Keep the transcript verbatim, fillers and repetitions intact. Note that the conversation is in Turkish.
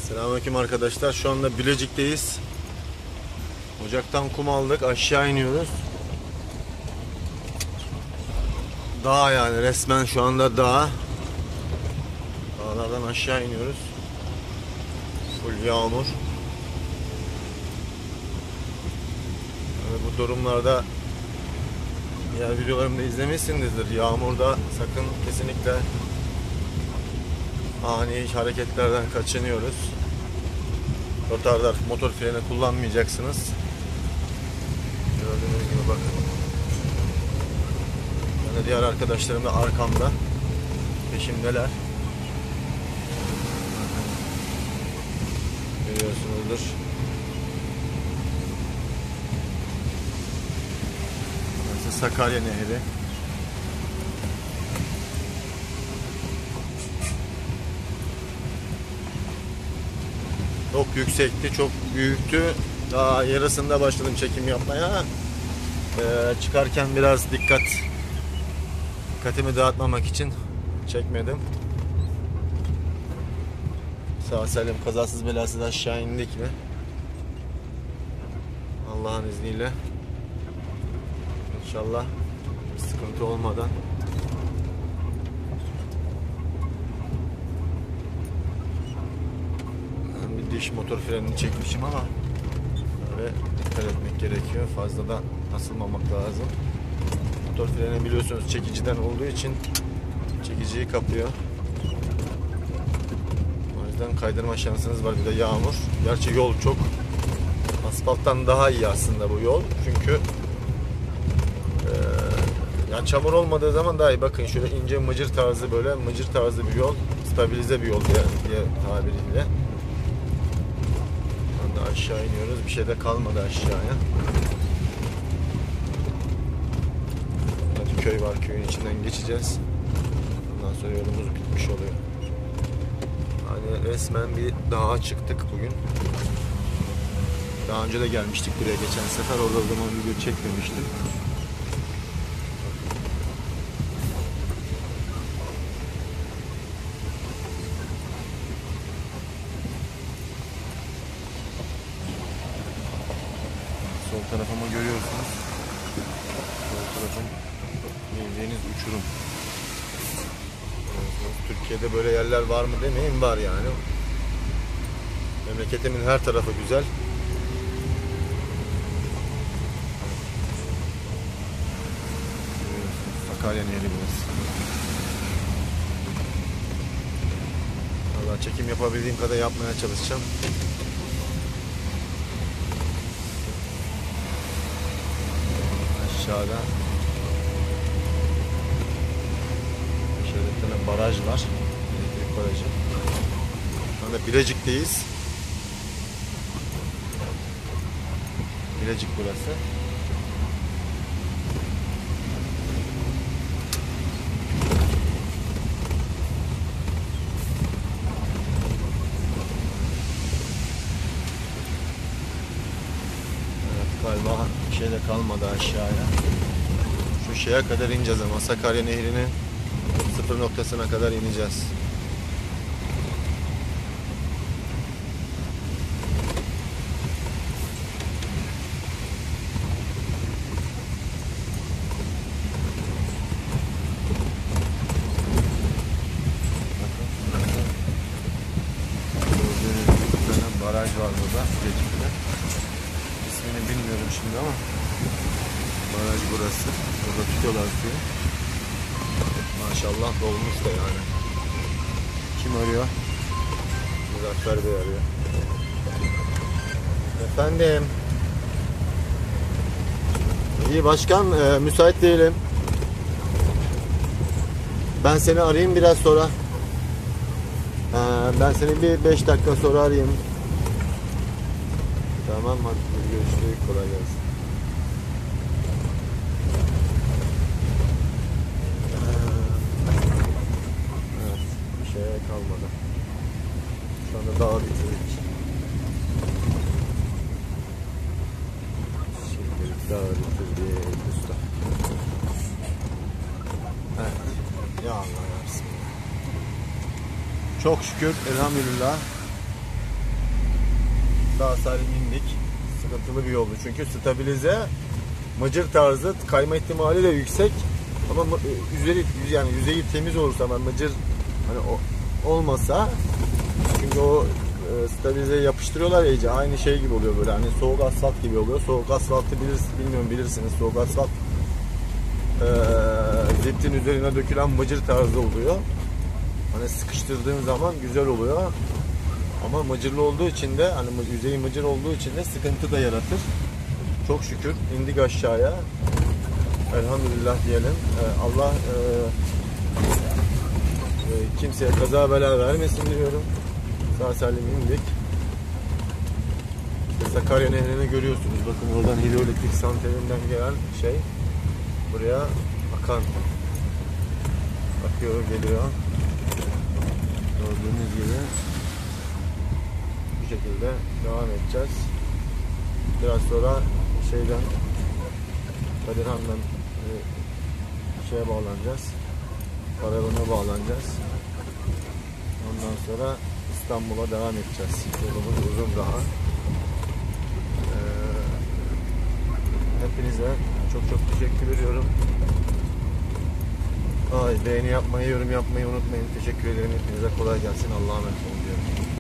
Selamünaleyküm arkadaşlar. Şu anda Bilecik'teyiz. Ocaktan kum aldık. Aşağı iniyoruz. Dağ yani resmen şu anda dağ. Dağlardan aşağı iniyoruz. Full yağmur. Yani bu durumlarda diğer videolarımda izlemişsinizdir. Yağmurda sakın kesinlikle ani hareketlerden kaçınıyoruz. Rotardar, motor freni kullanmayacaksınız. Gördüğünüz gibi bakın. Yani diğer arkadaşlarım da arkamda. Peşimdeler. Görüyorsunuzdur. Burası Sakarya Nehri. Çok yüksekti, çok büyüktü. Daha yarısında başladım çekim yapmaya. Ee, çıkarken biraz dikkat, dikkatimi dağıtmamak için çekmedim. Sağ salim, kazasız belasız aşağı indik mi? Allah'ın izniyle. İnşallah sıkıntı olmadan. Diş motor frenini çekmişim ama böyle dikkat etmek gerekiyor. Fazla da asılmamak lazım. Motor freni biliyorsunuz çekiciden olduğu için çekiciyi kapıyor. O yüzden kaydırma şansınız var. Bir de yağmur. Gerçi yol çok. Asfalttan daha iyi aslında bu yol. Çünkü e, yani çamur olmadığı zaman daha iyi. Bakın şöyle ince mıcır tarzı, böyle mıcır tarzı bir yol. Stabilize bir yol diye, diye tabiriyle. Aşağı iniyoruz. Bir şey de kalmadı aşağıya. Hadi köy var. Köyün içinden geçeceğiz. Ondan sonra yolumuz bitmiş oluyor. Hani resmen bir dağa çıktık bugün. Daha önce de gelmiştik buraya geçen sefer. Orada o zaman video çekmemiştim. Sol tarafımı görüyorsunuz. Sol tarafım bildiğiniz uçurum. Türkiye'de böyle yerler var mı demeyin, var yani. Memleketimin her tarafı güzel. Sakarya Nehri burası. Vallahi çekim yapabildiğim kadar yapmaya çalışacağım. Aşağıda şöyle bir tane baraj var, elektrik barajı. Şu anda Bilecik'teyiz. Bilecik burası. Evet, galiba bir şey de kalmadı aşağıya. Şu şeye kadar ineceğiz ama Sakarya Nehri'nin sıfır noktasına kadar ineceğiz. Gördüğünüz gibi bir tane baraj var burada Bilecik'te. İsmini bilmiyorum şimdi ama baraj burası. Burada tutuyorlar suyu. Maşallah dolmuş da yani. Kim arıyor? Muzaffer Bey arıyor. Efendim. İyi başkan, e, müsait değilim. Ben seni arayayım biraz sonra. E, ben seni bir beş dakika sonra arayayım. Tamam, hadi görüşürüz. Kolay gelsin. Kalmadı. Şu anda dağı bitirdik. Şimdi dağı bitirdik usta. Evet. Ya Allah ya Bismillah. Çok şükür elhamdülillah Sağ salim indik. Sıkıntılı bir yoldu çünkü stabilize mıcır tarzı, kayma ihtimali de yüksek ama yüzeyi, yani yüzeyi temiz olursa, ama mıcır hani o, olmasa, çünkü o e, stabilizeyi yapıştırıyorlar ya, iyice aynı şey gibi oluyor, böyle hani soğuk asfalt gibi oluyor. Soğuk asfaltı bilir, bilmiyorum bilirsiniz, soğuk asfalt e, ziptin üzerine dökülen mıcır tarzı oluyor. Hani sıkıştırdığın zaman güzel oluyor. Ama mıcırlı olduğu için de, hani yüzeyi mıcır olduğu için de sıkıntı da yaratır. Çok şükür indik aşağıya. Elhamdülillah diyelim. Ee, Allah e, e, kimseye kaza bela vermesin diyorum. Sağ salim indik. İşte Sakarya Nehri'ni görüyorsunuz. Bakın oradan hidroelektrik santralinden gelen şey buraya akan, akıyor, geliyor. Gördüğünüz gibi bu şekilde devam edeceğiz. Biraz sonra şeyden, Kadirhan'dan e, şeye bağlanacağız. Karavana bağlanacağız. Ondan sonra İstanbul'a devam edeceğiz. Yolumuz uzun daha. Ee, hepinize çok çok teşekkür ediyorum. Ay, beğeni yapmayı, yorum yapmayı unutmayın. Teşekkür ederim. Hepinize kolay gelsin. Allah'a emanet olun diyorum.